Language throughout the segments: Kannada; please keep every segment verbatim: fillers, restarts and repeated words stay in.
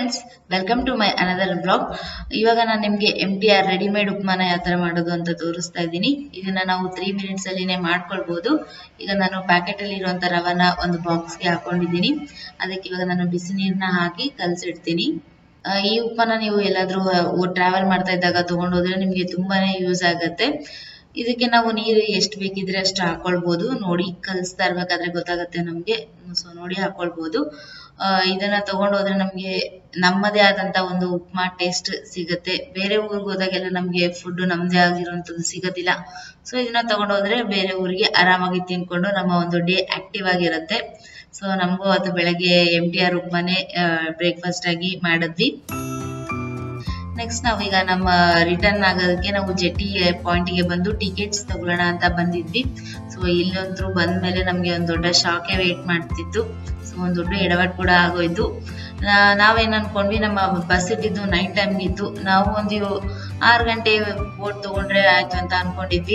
Friends, welcome to my another blog. ಇವಾಗ ನಾನು ನಿಮಗೆ ಎಮ್ ಟಿ ಆರ್ ರೆಡಿಮೇಡ್ ಉಪ್ಮಾನ ಯಾವ ಥರ ಮಾಡೋದು ಅಂತ ತೋರಿಸ್ತಾ ಇದ್ದೀನಿ. ಇದನ್ನ ನಾವು ತ್ರೀ ಮಿನಿಟ್ಸ್ ಅಲ್ಲಿನೇ ಮಾಡ್ಕೊಳ್ಬಹುದು. ಈಗ ನಾನು ಪ್ಯಾಕೆಟ್ ಅಲ್ಲಿ ಇರುವಂತ ರವನ ಒಂದು ಬಾಕ್ಸ್ಗೆ ಹಾಕೊಂಡಿದ್ದೀನಿ. ಅದಕ್ಕೆ ಇವಾಗ ನಾನು ಬಿಸಿ ನೀರನ್ನ ಹಾಕಿ ಕಲಸಿಡ್ತೀನಿ. ಈ ಉಪ್ಮಾನ ನೀವು ಎಲ್ಲಾದ್ರೂ ಟ್ರಾವೆಲ್ ಮಾಡ್ತಾ ಇದ್ದಾಗ ತಗೊಂಡೋದ್ರೆ ನಿಮ್ಗೆ ತುಂಬಾನೇ ಯೂಸ್ ಆಗತ್ತೆ. ಇದಕ್ಕೆ ನಾವು ನೀರು ಎಷ್ಟು ಬೇಕಿದ್ರೆ ಅಷ್ಟು ಹಾಕೊಳ್ಬಹುದು. ನೋಡಿ, ಕಲಿಸ್ತಾ ಇರ್ಬೇಕಾದ್ರೆ ಗೊತ್ತಾಗತ್ತೆ ನಮ್ಗೆ. ಸೊ ನೋಡಿ ಹಾಕೊಳ್ಬಹುದು. ಅಹ್ ಇದನ್ನ ತಗೊಂಡೋದ್ರೆ ನಮ್ಗೆ ನಮ್ಮದೇ ಆದಂತ ಒಂದು ಉಪ್ಮಾ ಟೇಸ್ಟ್ ಸಿಗತ್ತೆ. ಬೇರೆ ಊರಿಗೆ ಹೋದಾಗೆಲ್ಲ ನಮ್ಗೆ ಫುಡ್ ನಮ್ದೇ ಆಗಿರುವಂತದ್ದು ಸಿಗೋದಿಲ್ಲ. ಸೊ ಇದನ್ನ ತಗೊಂಡೋದ್ರೆ ಬೇರೆ ಊರಿಗೆ ಆರಾಮಾಗಿ ತಿನ್ಕೊಂಡು ನಮ್ಮ ಒಂದು ಡೇ ಆಕ್ಟಿವ್ ಆಗಿರುತ್ತೆ. ಸೊ ನಮಗೂ ಅದು ಬೆಳಗ್ಗೆ ಎಮ್ ಟಿ ಆರ್ ಉಪ್ಮಾನೆ ಬ್ರೇಕ್ಫಾಸ್ಟ್ ಆಗಿ ಮಾಡಿದ್ವಿ. ನೆಕ್ಸ್ಟ್ ನಾವೀಗ ನಮ್ಮ ರಿಟರ್ನ್ ಆಗೋದಕ್ಕೆ ನಾವು ಜೆಟಿ ಪಾಯಿಂಟ್ ಗೆ ಬಂದು ಟಿಕೆಟ್ಸ್ ತಗೊಳ್ಳೋಣ ಅಂತ ಬಂದಿದ್ವಿ. ಸೊ ಇಲ್ಲಂತೂ ಬಂದ್ಮೇಲೆ ನಮ್ಗೆ ಒಂದ್ ದೊಡ್ಡ ಶಾಕೆ ವೇಟ್ ಮಾಡ್ತಿತ್ತು. ಸೊ ಒಂದ್ ದೊಡ್ಡ ಎಡವಟ್ ಕೂಡ ಆಗೋಯ್ತು. ನಾವೇನ್ ಅನ್ಕೊಂಡ್ವಿ, ನಮ್ಮ ಬಸ್ ಇಟ್ಟಿದ್ದು ನೈಟ್ ಟೈಮ್ ಇತ್ತು. ನಾವು ಒಂದು ಆರು ಗಂಟೆ ಬೋಟ್ ತಗೊಂಡ್ರೆ ಆಯ್ತು ಅಂತ ಅನ್ಕೊಂಡಿದ್ವಿ.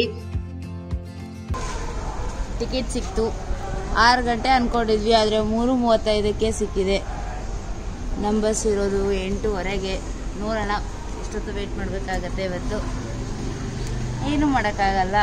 ಟಿಕೆಟ್ ಸಿಕ್ತು. ಆರು ಗಂಟೆ ಅನ್ಕೊಂಡಿದ್ವಿ, ಆದ್ರೆ ಮೂರು ಮೂವತ್ತೈದಕ್ಕೆ ಸಿಕ್ಕಿದೆ. ನಮ್ಮ ಬಸ್ ಇರೋದು ಎಂಟೂವರೆಗೆ. ನೋಡೋಣ ಎಷ್ಟೊತ್ತು ವೇಟ್ ಮಾಡಬೇಕಾಗತ್ತೆ ಇವತ್ತು. ಏನು ಮಾಡೋಕ್ಕಾಗಲ್ಲ.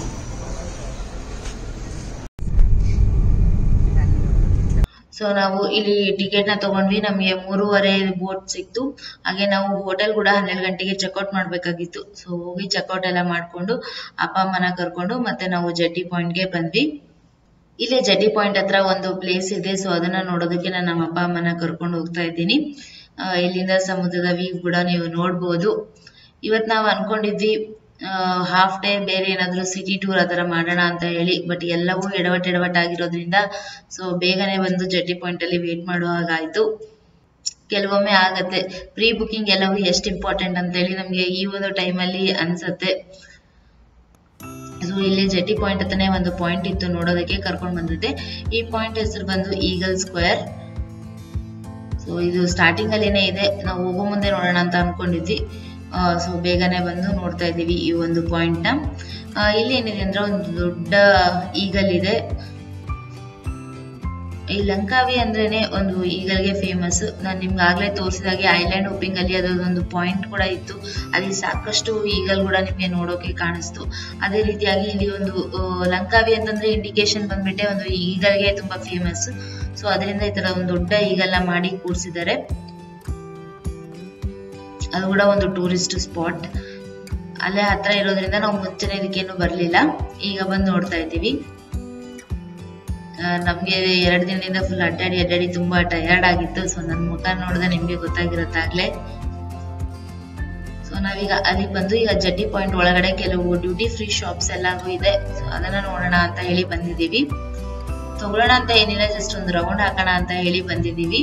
ಸೊ ನಾವು ಇಲ್ಲಿ ಟಿಕೆಟ್ ನ ತಗೊಂಡ್ವಿ. ನಮ್ಗೆ ಮೂರುವರೆ ಬೋಟ್ ಸಿಕ್ತು. ಹಾಗೆ ನಾವು ಹೋಟೆಲ್ ಕೂಡ ಹನ್ನೆರಡು ಗಂಟೆಗೆ ಚೆಕ್ಔಟ್ ಮಾಡ್ಬೇಕಾಗಿತ್ತು. ಸೊ ಹೋಗಿ ಚೆಕ್ಔಟ್ ಎಲ್ಲ ಮಾಡ್ಕೊಂಡು ಅಪ್ಪ ಅಮ್ಮನ ಕರ್ಕೊಂಡು ಮತ್ತೆ ನಾವು ಜೆಟಿ ಪಾಯಿಂಟ್ ಗೆ ಬಂದ್ವಿ. ಇಲ್ಲಿ ಜೆಟಿ ಪಾಯಿಂಟ್ ಹತ್ರ ಒಂದು ಪ್ಲೇಸ್ ಇದೆ. ಸೊ ಅದನ್ನ ನೋಡೋದಕ್ಕೆ ನಾನು ನಮ್ಮ ಅಪ್ಪ ಅಮ್ಮನ ಕರ್ಕೊಂಡು ಹೋಗ್ತಾ ಇದ್ದೀನಿ. ಇಲ್ಲಿಂದ ಸಮುದ್ರದ ವ್ಯೂ ಕೂಡ ನೀವು ನೋಡ್ಬೋದು. ಇವತ್ ನಾವು ಅನ್ಕೊಂಡಿದ್ವಿ ಹಾಫ್ ಡೇ ಬೇರೆ ಏನಾದ್ರು ಸಿಟಿ ಟೂರ್ ಆತರ ಮಾಡೋಣ ಅಂತ ಹೇಳಿ. ಬಟ್ ಎಲ್ಲವೂ ಎಡವಟ್ ಎಡವಟ್ ಆಗಿರೋದ್ರಿಂದ ಸೊ ಬೇಗನೆ ಬಂದು ಜೆಟಿ ಪಾಯಿಂಟ್ ಅಲ್ಲಿ ವೇಟ್ ಮಾಡುವ ಹಾಗಾಯ್ತು. ಕೆಲವೊಮ್ಮೆ ಆಗತ್ತೆ, ಪ್ರೀ ಬುಕಿಂಗ್ ಎಲ್ಲವೂ ಎಷ್ಟು ಇಂಪಾರ್ಟೆಂಟ್ ಅಂತ ಹೇಳಿ ನಮ್ಗೆ ಈ ಒಂದು ಟೈಮ್ ಅಲ್ಲಿ ಅನ್ಸತ್ತೆ. ಸೊ ಇಲ್ಲಿ ಜೆಟಿ ಪಾಯಿಂಟ್ ಹತ್ತನೇ ಒಂದು ಪಾಯಿಂಟ್ ಇತ್ತು, ನೋಡೋದಕ್ಕೆ ಕರ್ಕೊಂಡ್ ಬಂದಿದ್ದೆ. ಈ ಪಾಯಿಂಟ್ ಹೆಸರು ಬಂದು ಈಗಲ್ ಸ್ಕ್ವೇರ್. ಸೊ ಇದು ಸ್ಟಾರ್ಟಿಂಗ್ ಅಲ್ಲೇನೆ ಇದೆ. ನಾವು ಹೋಗೋ ಮುಂದೆ ನೋಡೋಣ ಅಂತ ಅನ್ಕೊಂಡಿದ್ವಿ. ಸೊ ಬೇಗನೆ ಬಂದು ನೋಡ್ತಾ ಇದೀವಿ ಈ ಒಂದು ಪಾಯಿಂಟ್ ನ. ಇಲ್ಲಿ ಏನಿದೆ ಅಂದ್ರೆ ಒಂದು ದೊಡ್ಡ ಈಗಲ್ ಇದೆ. ಈ ಲಂಕಾವಿ ಅಂದ್ರೇನೆ ಒಂದು ಈಗಲ್ಗೆ ಫೇಮಸ್. ನಾನು ನಿಮ್ಗೆ ಆಗ್ಲೇ ತೋರಿಸಿದಾಗೆ ಐಲ್ಯಾಂಡ್ ಹೋಪಿಂಗ್ ಅಲ್ಲಿ ಅದೊಂದು ಪಾಯಿಂಟ್ ಕೂಡ ಇತ್ತು. ಅಲ್ಲಿ ಸಾಕಷ್ಟು ಈಗಲ್ ಕೂಡ ನಿಮ್ಗೆ ನೋಡೋಕೆ ಕಾಣಿಸ್ತು. ಅದೇ ರೀತಿಯಾಗಿ ಇಲ್ಲಿ ಒಂದು ಲಂಕಾವಿ ಅಂತಂದ್ರೆ ಇಂಡಿಕೇಶನ್ ಬಂದ್ಬಿಟ್ಟೆ ಒಂದು ಈಗಲ್ಗೆ ತುಂಬಾ ಫೇಮಸ್. ಸೊ ಅದರಿಂದ ಈ ತರ ಒಂದು ದೊಡ್ಡ ಈಗಲ್ನ ಮಾಡಿ ಕೂರ್ಸಿದ್ದಾರೆ. ಅದು ಕೂಡ ಒಂದು ಟೂರಿಸ್ಟ್ ಸ್ಪಾಟ್. ಅಲ್ಲೇ ಹತ್ರ ಇರೋದ್ರಿಂದ ನಾವು ಮುಂಚೆನೆ ಇದಕ್ಕೇನು ಬರ್ಲಿಲ್ಲ. ಈಗ ಬಂದು ನೋಡ್ತಾ ಇದ್ದೀವಿ. ನಮ್ಗೆ ಎರಡು ದಿನದಿಂದ ಫುಲ್ ಅಡ್ಡಾಡಿ ಅಡ್ಡಾಡಿ ತುಂಬಾ ಟಯರ್ಡ್ ಆಗಿತ್ತು. ಸೊ ನನ್ ಮುಖ ನೋಡಿದ್ರೆ ನಿಮ್ಗೆ ಗೊತ್ತಾಗಿರತ್ತಾಗ್ಲೇ. ಸೊ ನಾವೀಗ ಅಲ್ಲಿಗೆ ಬಂದು ಈಗ ಜೆಟಿ ಪಾಯಿಂಟ್ ಒಳಗಡೆ ಕೆಲವು ಡ್ಯೂಟಿ ಫ್ರೀ ಶಾಪ್ಸ್ ಎಲ್ಲಾನು ಇದೆ. ಸೊ ಅದನ್ನ ನೋಡೋಣ ಅಂತ ಹೇಳಿ ಬಂದಿದ್ದೀವಿ. ತಗೊಳ್ಳೋಣ ಅಂತ ಏನಿಲ್ಲ, ಜಸ್ಟ್ ಒಂದು ರೌಂಡ್ ಹಾಕೋಣ ಅಂತ ಹೇಳಿ ಬಂದಿದ್ದೀವಿ.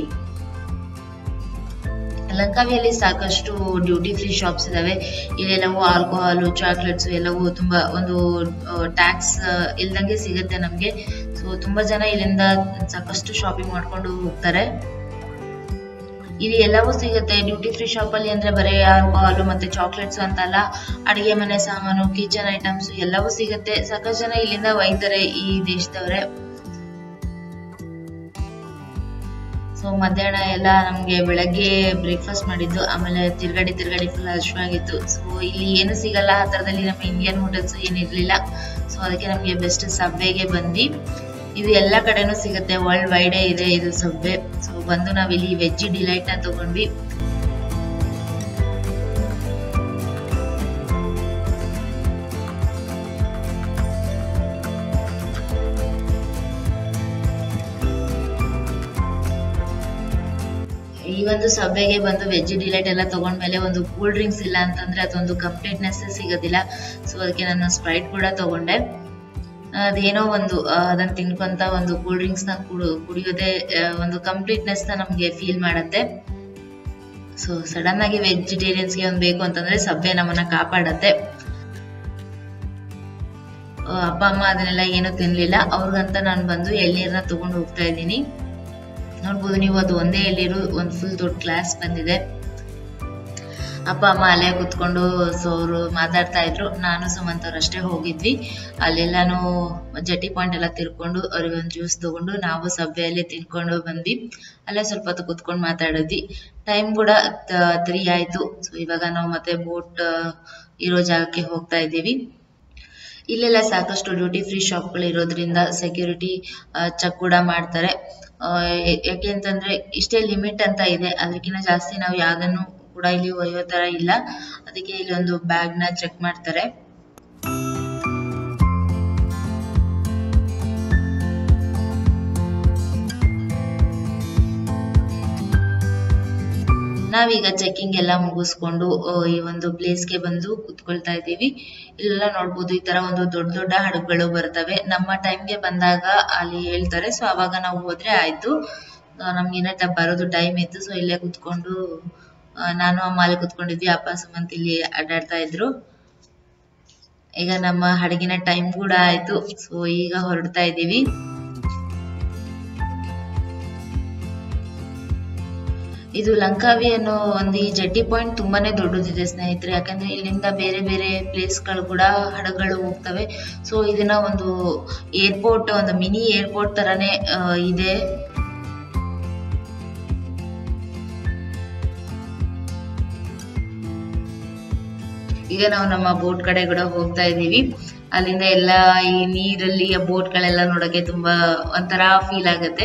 ಲಂಕಾವಿಯಲ್ಲಿ ಸಾಕಷ್ಟು ಡ್ಯೂಟಿ ಫ್ರೀ ಶಾಪ್ಸ್ ಇದಾವೆ. ಇಲ್ಲೆಲ್ಲವೂ ಆಲ್ಕೋಹಾಲ್, ಚಾಕ್ಲೇಟ್ಸ್ ಎಲ್ಲವೂ ತುಂಬಾ ಒಂದು ಟ್ಯಾಕ್ಸ್ ಇಲ್ದಂಗೆ ಸಿಗುತ್ತೆ ನಮ್ಗೆ. ಸೊ ತುಂಬಾ ಜನ ಇಲ್ಲಿಂದ ಸಾಕಷ್ಟು ಶಾಪಿಂಗ್ ಮಾಡ್ಕೊಂಡು ಹೋಗ್ತಾರೆ. ಇಲ್ಲಿ ಎಲ್ಲವೂ ಸಿಗುತ್ತೆ ಡ್ಯೂಟಿ ಫ್ರೀ ಶಾಪ್ ಅಲ್ಲಿ. ಅಂದ್ರೆ ಬರೀ ಆಲ್ಕೋಹಾಲ್ ಮತ್ತೆ ಚಾಕ್ಲೇಟ್ಸ್ ಅಂತಲ್ಲ, ಅಡಿಗೆ ಮನೆ ಸಾಮಾನು, ಕಿಚನ್ ಐಟಮ್ಸ್ ಎಲ್ಲವೂ ಸಿಗುತ್ತೆ. ಸಾಕಷ್ಟು ಜನ ಇಲ್ಲಿಂದ ಒಯ್ತಾರೆ ಈ ದೇಶದವರೇ. ಸೊ ಮಧ್ಯಾಹ್ನ ಎಲ್ಲ ನಮ್ಗೆ ಬೆಳಗ್ಗೆ ಬ್ರೇಕ್ಫಾಸ್ಟ್ ಮಾಡಿದ್ದು, ಆಮೇಲೆ ತಿರ್ಗಾಡಿ ತಿರ್ಗಾಡಿ ಫುಲ್ ಹಶ್ವಾಗಿತ್ತು. ಸೊ ಇಲ್ಲಿ ಏನು ಸಿಗಲ್ಲ ಹತ್ರದಲ್ಲಿ, ನಮ್ಮ ಇಂಡಿಯನ್ ಹೋಟೆಲ್ಸ್ ಏನಿರ್ಲಿಲ್ಲ. ಸೊ ಅದಕ್ಕೆ ನಮ್ಗೆ ಬೆಸ್ಟ್ ಸಬ್ವೆಗೆ ಬಂದ್ವಿ. ಇದು ಎಲ್ಲ ಕಡೆನೂ ಸಿಗುತ್ತೆ, ವರ್ಲ್ಡ್ ವೈಡೇ ಇದೆ ಇದು ಸಬ್ವೆ. ಸೊ ಬಂದು ನಾವಿಲ್ಲಿ ವೆಜ್ ಡಿಲೈಟ್ ನ ತಗೊಂಡ್ವಿ. ಈ ಒಂದು ಸಬ್ವೆಗೆ ಬಂದು ವೆಜ್ ಡಿಲೈಟ್ ಎಲ್ಲ ತಗೊಂಡ್ಮೇಲೆ ಒಂದು ಕೂಲ್ ಡ್ರಿಂಕ್ಸ್ ಇಲ್ಲ ಅಂತಂದ್ರೆ ಅದೊಂದು ಕಂಪ್ಲೀಟ್ನೆಸ್ ಸಿಗೋದಿಲ್ಲ. ಸೊ ಅದಕ್ಕೆ ನಾನು ಸ್ಪ್ರೈಟ್ ಕೂಡ ತಗೊಂಡೆ. ಅದೇನೋ ಒಂದು ಅದನ್ನ ತಿನ್ಕೊಂತ ಒಂದು ಕೂಲ್ ಡ್ರಿಂಕ್ಸ್ ನ ಕುಡಿಯೋದೇ ಒಂದು ಕಂಪ್ಲೀಟ್ನೆಸ್ ನ ನಮ್ಗೆ ಫೀಲ್ ಮಾಡತ್ತೆ. ಸೊ ಸಡನ್ ಆಗಿ ವೆಜಿಟೇರಿಯನ್ಸ್ಗೆ ಒಂದು ಬೇಕು ಅಂತಂದ್ರೆ ಸಬ್ವೆ ನಮ್ಮನ್ನ ಕಾಪಾಡತ್ತೆ. ಅಪ್ಪ ಅಮ್ಮ ಅದನ್ನೆಲ್ಲ ಏನು ತಿನ್ಲಿಲ್ಲ. ಅವ್ರಿಗಂತ ನಾನು ಬಂದು ಎಳ್ನೀರ್ನ ತಗೊಂಡು ಹೋಗ್ತಾ ಇದ್ದೀನಿ. ನೋಡ್ಬೋದು ನೀವು, ಅದು ಒಂದೇ ಎಳ್ನೀರು ಒಂದು ಫುಲ್ ದೊಡ್ಡ ಗ್ಲಾಸ್ ಬಂದಿದೆ. ಅಪ್ಪ ಅಮ್ಮ ಅಲ್ಲೇ ಕೂತ್ಕೊಂಡು ಸೊ ಅವರು ಮಾತಾಡ್ತಾ ಇದ್ರು. ನಾನು ಸುಮಂತ್ ಅವ್ರು ಅಷ್ಟೇ ಹೋಗಿದ್ವಿ. ಅಲ್ಲೆಲ್ಲಾನು ಜಟ್ಟಿ ಪಾಯಿಂಟ್ ಎಲ್ಲ ತಿರ್ಕೊಂಡು ಅವ್ರಿಗೆ ಒಂದು ಜ್ಯೂಸ್ ತಗೊಂಡು ನಾವು ಸಬ್ವೆಯಲ್ಲಿ ತಿನ್ಕೊಂಡು ಬಂದ್ವಿ. ಅಲ್ಲೇ ಸ್ವಲ್ಪ ಹೊತ್ತು ಕೂತ್ಕೊಂಡು ಮಾತಾಡಿದ್ವಿ. ಟೈಮ್ ಕೂಡ ತ್ರೀ ಆಯ್ತು. ಸೊ ಇವಾಗ ನಾವು ಮತ್ತೆ ಬೋಟ್ ಇರೋ ಜಾಗಕ್ಕೆ ಹೋಗ್ತಾ ಇದ್ದೀವಿ. ಇಲ್ಲೆಲ್ಲ ಸಾಕಷ್ಟು ಡ್ಯೂಟಿ ಫ್ರೀ ಶಾಪ್ಗಳು ಇರೋದ್ರಿಂದ ಸೆಕ್ಯೂರಿಟಿ ಚೆಕ್ ಕೂಡ ಮಾಡ್ತಾರೆ. ಯಾಕೆ ಅಂತಂದ್ರೆ ಇಷ್ಟೇ ಲಿಮಿಟ್ ಅಂತ ಇದೆ, ಅದಕ್ಕಿಂತ ಜಾಸ್ತಿ ನಾವು ಯಾವ್ದನ್ನು ಕೂಡ ಇಲ್ಲಿ ಒಯ್ಯೋ ತರ ಇಲ್ಲ. ಅದಕ್ಕೆ ಇಲ್ಲಿ ಒಂದು ಬ್ಯಾಗ್ ನ ಚೆಕ್ ಮಾಡ್ತಾರೆ. ನಾವೀಗ ಚೆಕಿಂಗ್ ಎಲ್ಲ ಮುಗಿಸ್ಕೊಂಡು ಈ ಒಂದು ಪ್ಲೇಸ್ಗೆ ಬಂದು ಕುತ್ಕೊಳ್ತಾ ಇದ್ದೀವಿ. ಇಲ್ಲೆಲ್ಲ ನೋಡ್ಬೋದು ಈ ತರ ಒಂದು ದೊಡ್ಡ ದೊಡ್ಡ ಹಡಗುಗಳು ಬರ್ತವೆ. ನಮ್ಮ ಟೈಮ್ಗೆ ಬಂದಾಗ ಅಲ್ಲಿ ಹೇಳ್ತಾರೆ. ಸೊ ಅವಾಗ ನಾವು ಹೋದ್ರೆ ಆಯ್ತು. ನಮ್ಗೆ ಇನ್ನ ಬರೋದು ಟೈಮ್ ಇತ್ತು. ಸೊ ಇಲ್ಲೇ ಕುತ್ಕೊಂಡು ನಾನು ಅಮ್ಮ ಅಲ್ಲಿ ಕುತ್ಕೊಂಡಿದ್ವಿ. ಅಪ್ಪ ಸುಮಂತ್ ಇಲ್ಲಿ ಅಡ್ಡಾಡ್ತಾ ಇದ್ರು. ಈಗ ನಮ್ಮ ಹಡಗಿನ ಟೈಮ್ ಕೂಡ ಆಯ್ತು. ಸೊ ಈಗ ಹೊರಡ್ತಾ ಇದ್ದೀವಿ. ಇದು ಲಂಕಾವಿ ಅನ್ನೋ ಒಂದು ಈ ಜಟ್ಟಿ ಪಾಯಿಂಟ್ ತುಂಬಾನೇ ದೊಡ್ಡದಿದೆ ಸ್ನೇಹಿತರೆ. ಯಾಕಂದ್ರೆ ಇಲ್ಲಿಂದ ಬೇರೆ ಬೇರೆ ಪ್ಲೇಸ್ ಗಳು ಕೂಡ ಹಡಗುಗಳು ಹೋಗ್ತವೆ. ಸೊ ಇದನ್ನ ಒಂದು ಏರ್ಪೋರ್ಟ್, ಒಂದು ಮಿನಿ ಏರ್ಪೋರ್ಟ್ ತರಾನೇ ಇದೆ. ಈಗ ನಾವು ನಮ್ಮ ಬೋಟ್ ಕಡೆ ಕೂಡ ಹೋಗ್ತಾ ಇದ್ದೀವಿ. ಅಲ್ಲಿಂದ ಎಲ್ಲ ಈ ನೀರಲ್ಲಿ ಬೋಟ್ ಗಳೆಲ್ಲ ನೋಡಕ್ಕೆ ತುಂಬಾ ಒಂಥರ ಫೀಲ್ ಆಗತ್ತೆ.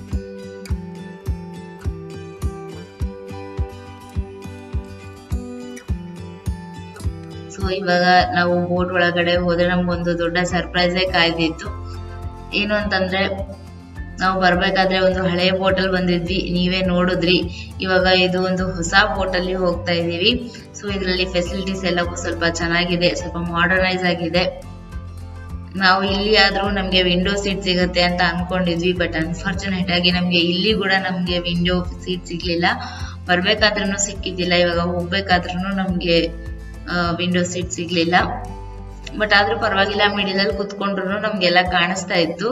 ಸೊ ಇವಾಗ ನಾವು ಬೋಟ್ ಒಳಗಡೆ ಹೋದ್ರೆ ನಮ್ಗೊಂದು ದೊಡ್ಡ ಸರ್ಪ್ರೈಸೇ ಕಾಯ್ದಿತ್ತು. ಏನು ಅಂತಂದ್ರೆ ನಾವು ಬರ್ಬೇಕಾದ್ರೆ ಒಂದು ಹಳೆ ಬೋಟ್ ಅಲ್ಲಿ ಬಂದಿದ್ವಿ, ನೀವೇ ನೋಡಿದ್ರಿ. ಇವಾಗ ಇದು ಒಂದು ಹೊಸ ಬೋಟ್ ಅಲ್ಲಿ ಹೋಗ್ತಾ ಇದೀವಿ. ಸೊ ಇದರಲ್ಲಿ ಫೆಸಿಲಿಟೀಸ್ ಎಲ್ಲವೂ ಸ್ವಲ್ಪ ಚೆನ್ನಾಗಿದೆ, ಸ್ವಲ್ಪ ಮಾಡರ್ನೈಸ್ ಆಗಿದೆ. ನಾವು ಇಲ್ಲಿ ಆದ್ರೂ ನಮ್ಗೆ ವಿಂಡೋ ಸೀಟ್ ಸಿಗುತ್ತೆ ಅಂತ ಅನ್ಕೊಂಡಿದ್ವಿ. ಬಟ್ ಅನ್ಫಾರ್ಚುನೇಟ್ ಆಗಿ ನಮ್ಗೆ ಇಲ್ಲಿ ಕೂಡ ನಮ್ಗೆ ವಿಂಡೋ ಸೀಟ್ ಸಿಗ್ಲಿಲ್ಲ. ಬರ್ಬೇಕಾದ್ರೂ ಸಿಕ್ಕಿದ್ದಿಲ್ಲ, ಇವಾಗ ಹೋಗ್ಬೇಕಾದ್ರೂ ನಮ್ಗೆ ವಿಂಡೋ ಸೀಟ್ ಸಿಗ್ಲಿಲ್ಲ. ಬಟ್ ಆದ್ರೂ ಪರವಾಗಿಲ್ಲ, ಮಿಡಿಲ್ ಅಲ್ಲಿ ಕುತ್ಕೊಂಡ್ರು ನಮ್ಗೆಲ್ಲ ಕಾಣಿಸ್ತಾ ಇತ್ತು.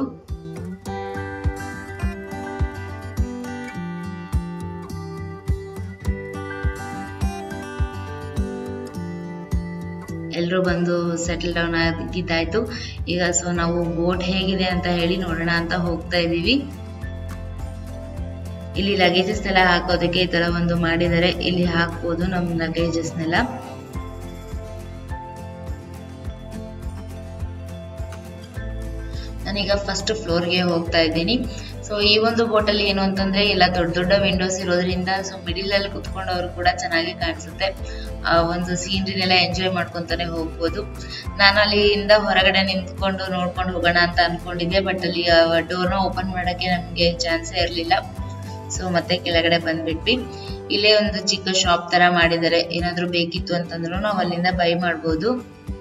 ಎಲ್ರು ಬಂದು ಸೆಟಲ್ ಡೌನ್ ಆಗಿದ್ದಾಯ್ತು. ಈಗ ಸೊ ನಾವು ಬೋಟ್ ಹೇಗಿದೆ ಅಂತ ಹೇಳಿ ನೋಡೋಣ ಅಂತ ಹೋಗ್ತಾ ಇದೀವಿ. ಇಲ್ಲಿ ಲಗೇಜಸ್ ಎಲ್ಲ ಹಾಕೋದಕ್ಕೆ ಈ ತರ ಒಂದು ಮಾಡಿದರೆ ಇಲ್ಲಿ ಹಾಕ್ಬೋದು ನಮ್ ಲಗೇಜಸ್ನೆಲ್ಲ. ನಾನೀಗ ಫಸ್ಟ್ ಫ್ಲೋರ್ಗೆ ಹೋಗ್ತಾ ಇದ್ದೀನಿ. ಸೊ ಈ ಒಂದು ಬೋಟ್ ಅಲ್ಲಿ ಏನು ಅಂತಂದ್ರೆ ಎಲ್ಲ ದೊಡ್ಡ ದೊಡ್ಡ ವಿಂಡೋಸ್ ಇರೋದ್ರಿಂದ ಸೊ ಮಿಡಿಲ್ ಅಲ್ಲಿ ಕುತ್ಕೊಂಡವ್ರು ಕೂಡ ಚೆನ್ನಾಗಿ ಕಾಣಿಸುತ್ತೆ. ಆ ಒಂದು ಸೀನರಿನೆಲ್ಲ ಎಂಜಾಯ್ ಮಾಡ್ಕೊಂತಾನೆ ಹೋಗ್ಬೋದು. ನಾನು ಅಲ್ಲಿಂದ ಹೊರಗಡೆ ನಿಂತ್ಕೊಂಡು ನೋಡ್ಕೊಂಡು ಹೋಗೋಣ ಅಂತ ಅನ್ಕೊಂಡಿದ್ದೆ. ಬಟ್ ಅಲ್ಲಿ ಡೋರ್ನ ಓಪನ್ ಮಾಡಕ್ಕೆ ನಮ್ಗೆ ಚಾನ್ಸೇ ಇರ್ಲಿಲ್ಲ. ಸೊ ಮತ್ತೆ ಕೆಳಗಡೆ ಬಂದ್ಬಿಟ್ವಿ. ಇಲ್ಲೇ ಒಂದು ಚಿಕ್ಕ ಶಾಪ್ ತರ ಮಾಡಿದ್ದಾರೆ. ಏನಾದ್ರು ಬೇಕಿತ್ತು ಅಂತಂದ್ರು ನಾವು ಅಲ್ಲಿಂದ ಬೈ ಮಾಡ್ಬೋದು.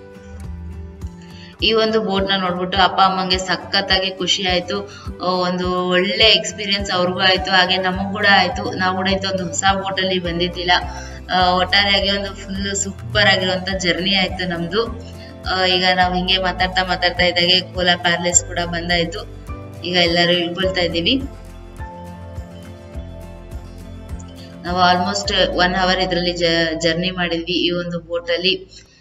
ಈ ಒಂದು ಬೋಟ್ ನ ನೋಡ್ಬಿಟ್ಟು ಅಪ್ಪ ಅಮ್ಮಂಗೆ ಸಖತ್ತಾಗಿ ಖುಷಿ ಆಯ್ತು. ಒಂದು ಒಳ್ಳೆ ಎಕ್ಸ್ಪೀರಿಯನ್ಸ್ ಅವ್ರಿಗೂ ಆಯ್ತು, ಹಾಗೆ ನಮಗ್ ಕೂಡ ಆಯ್ತು. ನಾವು ಕೂಡ ಆಯ್ತು ಒಂದು ಹೊಸ ಬೋಟ್ ಅಲ್ಲಿ ಬಂದಿದ್ದಿಲ್ಲ. ಒಟ್ಟಾರೆಯಾಗಿ ಒಂದು ಫುಲ್ ಸೂಪರ್ ಆಗಿರುವಂತ ಜರ್ನಿ ಆಯ್ತು ನಮ್ದು. ಈಗ ನಾವ್ ಹಿಂಗೆ ಮಾತಾಡ್ತಾ ಮಾತಾಡ್ತಾ ಇದ್ದಾಗೆ ಕೋಲಾರ್ ಪ್ಯಾಲೇಸ್ ಕೂಡ ಬಂದಾಯ್ತು. ಈಗ ಎಲ್ಲರೂ ಇಳ್ಕೊಳ್ತಾ ಇದೀವಿ. ನಾವು ಆಲ್ಮೋಸ್ಟ್ ಒನ್ ಅವರ್ ಇದ್ರಲ್ಲಿ ಜರ್ನಿ ಮಾಡಿದ್ವಿ ಈ ಒಂದು ಬೋಟ್ ಅಲ್ಲಿ.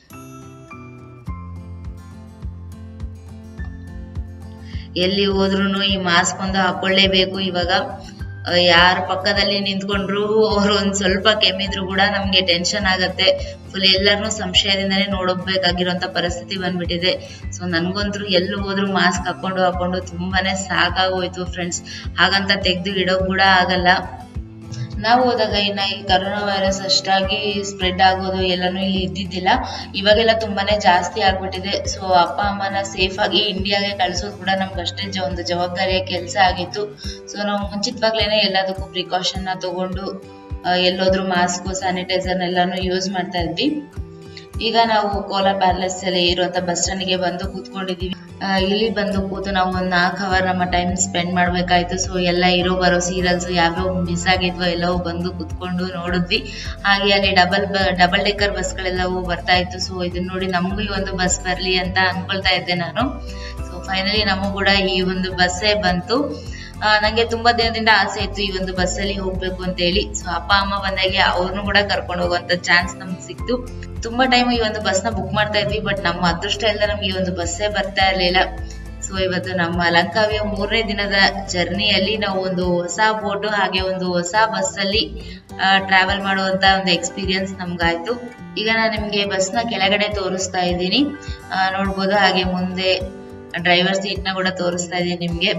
ಎಲ್ಲಿ ಹೋದ್ರು ಈ ಮಾಸ್ಕ್ ಒಂದು ಹಾಕೊಳ್ಳೇಬೇಕು. ಇವಾಗ ಯಾರ ಪಕ್ಕದಲ್ಲಿ ನಿಂತ್ಕೊಂಡ್ರು ಅವ್ರು ಒಂದ್ ಸ್ವಲ್ಪ ಕೆಮ್ಮಿದ್ರು ಕೂಡ ನಮ್ಗೆ ಟೆನ್ಷನ್ ಆಗತ್ತೆ. ಫುಲ್ ಎಲ್ಲರನ್ನೂ ಸಂಶಯದಿಂದಾನೇ ನೋಡೋಗ್ಬೇಕಾಗಿರೋಂತ ಪರಿಸ್ಥಿತಿ ಬಂದ್ಬಿಟ್ಟಿದೆ. ಸೊ ನನ್ಗಂತೂ ಎಲ್ಲಿ ಹೋದ್ರು ಮಾಸ್ಕ್ ಹಾಕೊಂಡು ಹಾಕೊಂಡು ತುಂಬಾನೇ ಸಾಕಾಗೋಯ್ತು ಫ್ರೆಂಡ್ಸ್. ಹಾಗಂತ ತೆಗ್ದು ಇಡೋಕ್ ಕೂಡ ಆಗಲ್ಲ. ನಾವು ಹೋದಾಗ ಇನ್ನ ಈ ಕರೋನಾ ವೈರಸ್ ಅಷ್ಟಾಗಿ ಸ್ಪ್ರೆಡ್ ಆಗೋದು ಎಲ್ಲಾನು ಇಲ್ಲಿ ಇದ್ದಿದ್ದಿಲ್ಲ. ಇವಾಗೆಲ್ಲ ತುಂಬಾನೇ ಜಾಸ್ತಿ ಆಗ್ಬಿಟ್ಟಿದೆ. ಸೊ ಅಪ್ಪ ಅಮ್ಮನ ಸೇಫ್ ಆಗಿ ಇಂಡಿಯಾಗೆ ಕಳ್ಸೋದು ಕೂಡ ನಮ್ಗೆ ಅಷ್ಟೇ ಒಂದು ಜವಾಬ್ದಾರಿಯ ಕೆಲಸ ಆಗಿತ್ತು. ಸೊ ನಾವು ಮುಂಚಿತವಾಗ್ಲೇನೆ ಎಲ್ಲದಕ್ಕೂ ಪ್ರಿಕಾಷನ್ ನ ತಗೊಂಡು ಎಲ್ಲೋದ್ರು ಮಾಸ್ಕ್, ಸ್ಯಾನಿಟೈಸರ್ ಎಲ್ಲಾನು ಯೂಸ್ ಮಾಡ್ತಾ ಇದ್ವಿ. ಈಗ ನಾವು ಕೋಲಾರ್ ಪ್ಯಾಲೇಸ್ ಅಲ್ಲಿ ಇರುವಂತ ಬಸ್ ಸ್ಟ್ಯಾಂಡ್ ಗೆ ಬಂದು ಕೂತ್ಕೊಂಡಿದೀವಿ. ಇಲ್ಲಿ ಬಂದು ಕೂತು ನಾವು ಒಂದ್ ನಾಲ್ಕು ಅವರ್ ನಮ್ಮ ಟೈಮ್ ಸ್ಪೆಂಡ್ ಮಾಡ್ಬೇಕಾಯ್ತು. ಸೊ ಎಲ್ಲ ಇರೋ ಬರೋ ಸೀರಿಯಲ್ಸ್ ಯಾವ್ಯಾವ ಮಿಸ್ ಆಗಿದ್ವೋ ಎಲ್ಲವೂ ಬಂದು ಕುತ್ಕೊಂಡು ನೋಡಿದ್ವಿ. ಹಾಗೆ ಅಲ್ಲಿ ಡಬಲ್ ಡಬಲ್ ಡೆಕ್ಕರ್ ಬಸ್ಗಳೆಲ್ಲವೂ ಬರ್ತಾ ಇತ್ತು. ಸೊ ಇದನ್ನ ನೋಡಿ ನಮಗೂ ಈ ಒಂದು ಬಸ್ ಬರ್ಲಿ ಅಂತ ಅನ್ಕೊಳ್ತಾ ಇದ್ದೆ ನಾನು. ಸೊ ಫೈನಲಿ ನಮಗೂ ಕೂಡ ಈ ಒಂದು ಬಸ್ಸೇ ಬಂತು. ನಂಗೆ ತುಂಬಾ ದಿನದಿಂದ ಆಸೆ ಇತ್ತು ಈ ಒಂದು ಬಸ್ಸಲ್ಲಿ ಹೋಗ್ಬೇಕು ಅಂತ ಹೇಳಿ. ಸೊ ಅಪ್ಪ ಅಮ್ಮ ಬಂದಾಗೆ ಅವ್ರನ್ನು ಕೂಡ ಕರ್ಕೊಂಡು ಹೋಗುವಂತ ಚಾನ್ಸ್ ನಮ್ಗೆ ಸಿಕ್ತು. ತುಂಬಾ ಟೈಮ್ ಈ ಒಂದು ಬಸ್ ನ ಬುಕ್ ಮಾಡ್ತಾ ಇದ್ವಿ, ಬಟ್ ನಮ್ಮ ಅದೃಷ್ಟ ಇಲ್ಲದೆ ನಮ್ಗೆ ಈ ಒಂದು ಬಸ್ಸೇ ಬರ್ತಾ ಇರ್ಲಿಲ್ಲ. ಸೊ ಇವತ್ತು ನಮ್ಮ ಲಂಕಾವಿಯ ಮೂರನೇ ದಿನದ ಜರ್ನಿಯಲ್ಲಿ ನಾವು ಒಂದು ಹೊಸ ಬೋಟು ಹಾಗೆ ಒಂದು ಹೊಸ ಬಸ್ ಅಲ್ಲಿ ಟ್ರಾವೆಲ್ ಮಾಡುವಂತ ಒಂದು ಎಕ್ಸ್ಪೀರಿಯನ್ಸ್ ನಮ್ಗಾಯ್ತು. ಈಗ ನಾನು ನಿಮ್ಗೆ ಬಸ್ ನ ಕೆಳಗಡೆ ತೋರಿಸ್ತಾ ಇದ್ದೀನಿ, ನೋಡ್ಬೋದು. ಹಾಗೆ ಮುಂದೆ ಡ್ರೈವರ್ ಸೀಟ್ ನ ಕೂಡ ತೋರಿಸ್ತಾ ಇದ್ದೀನಿ ನಿಮ್ಗೆ.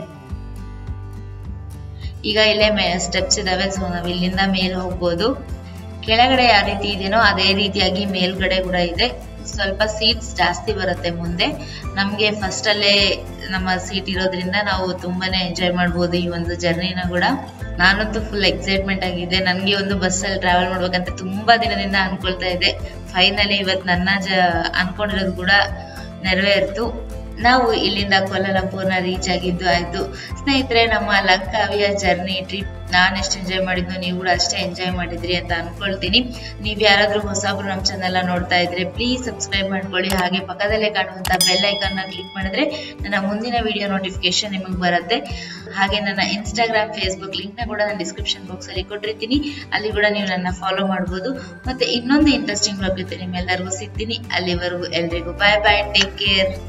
ಈಗ ಇಲ್ಲೇ ಮೇ ಸ್ಟೆಪ್ಸ್ ಇದಾವೆ, ಸೊ ನಾವ್ ಇಲ್ಲಿಂದ ಮೇಲೆ ಹೋಗ್ಬೋದು. ಕೆಳಗಡೆ ಯಾವ ರೀತಿ ಇದೆಯೋ ಅದೇ ರೀತಿಯಾಗಿ ಮೇಲ್ಗಡೆ ಕೂಡ ಇದೆ. ಸ್ವಲ್ಪ ಸೀಟ್ಸ್ ಜಾಸ್ತಿ ಬರುತ್ತೆ ಮುಂದೆ. ನಮ್ಗೆ ಫಸ್ಟ್ ಅಲ್ಲೇ ನಮ್ಮ ಸೀಟ್ ಇರೋದ್ರಿಂದ ನಾವು ತುಂಬಾನೇ ಎಂಜಾಯ್ ಮಾಡ್ಬೋದು ಈ ಒಂದು ಜರ್ನಿನ ಕೂಡ. ನಾನಂತೂ ಫುಲ್ ಎಕ್ಸೈಟ್ಮೆಂಟ್ ಆಗಿದ್ದೆ. ನನ್ಗೆ ಒಂದು ಬಸ್ ಅಲ್ಲಿ ಟ್ರಾವೆಲ್ ಮಾಡ್ಬೇಕಂತ ತುಂಬಾ ದಿನದಿಂದ ಅನ್ಕೊಳ್ತಾ ಇದ್ದೆ. ಫೈನಲಿ ಇವತ್ತು ನನ್ನ ಜ ಅನ್ಕೊಂಡಿರೋದು ಕೂಡ ನೆರವೇರ್ತು. ನಾವು ಇಲ್ಲಿಂದ ಕೊಲಾಲಂಪುರ್ನ ರೀಚ್ ಆಗಿದ್ದು ಆಯ್ತು. ಸ್ನೇಹಿತರೆ, ನಮ್ಮ ಲಂಕಾವಿಯ ಜರ್ನಿ ಟ್ರಿಪ್ ನಾನು ಎಷ್ಟು ಎಂಜಾಯ್ ಮಾಡಿದ್ನು ನೀವು ಕೂಡ ಅಷ್ಟೇ ಎಂಜಾಯ್ ಮಾಡಿದ್ರಿ ಅಂತ ಅನ್ಕೊಳ್ತೀನಿ. ನೀವ್ ಯಾರಾದ್ರೂ ಹೊಸಬ್ರು ನಮ್ಮ ಚಾನೆಲ್ ನೋಡ್ತಾ ಇದ್ರೆ ಪ್ಲೀಸ್ ಸಬ್ಸ್ಕ್ರೈಬ್ ಮಾಡ್ಕೊಳ್ಳಿ. ಹಾಗೆ ಪಕ್ಕದಲ್ಲೇ ಕಾಣುವಂತ ಬೆಲ್ ಐಕಾನ್ ನ ಕ್ಲಿಕ್ ಮಾಡಿದ್ರೆ ನನ್ನ ಮುಂದಿನ ವಿಡಿಯೋ ನೋಟಿಫಿಕೇಶನ್ ನಿಮಗೆ ಬರುತ್ತೆ. ಹಾಗೆ ನನ್ನ ಇನ್ಸ್ಟಾಗ್ರಾಮ್, ಫೇಸ್ಬುಕ್ ಲಿಂಕ್ ನ ಕೂಡ ನಾನು ಡಿಸ್ಕ್ರಿಪ್ಷನ್ ಬಾಕ್ಸ್ ಅಲ್ಲಿ ಕೊಟ್ಟಿರ್ತೀನಿ, ಅಲ್ಲಿ ಕೂಡ ನೀವು ನನ್ನ ಫಾಲೋ ಮಾಡಬಹುದು. ಮತ್ತೆ ಇನ್ನೊಂದು ಇಂಟ್ರೆಸ್ಟಿಂಗ್ ಬ್ಲಾಗ್ ಜೊತೆ ನಿಮ್ಮೆಲ್ಲರಿಗೂ ಸಿಗ್ತೀನಿ. ಅಲ್ಲಿವರೆಗೂ ಎಲ್ರಿಗೂ ಬಾಯ್ ಬಾಯ್, ಟೇಕ್ ಕೇರ್.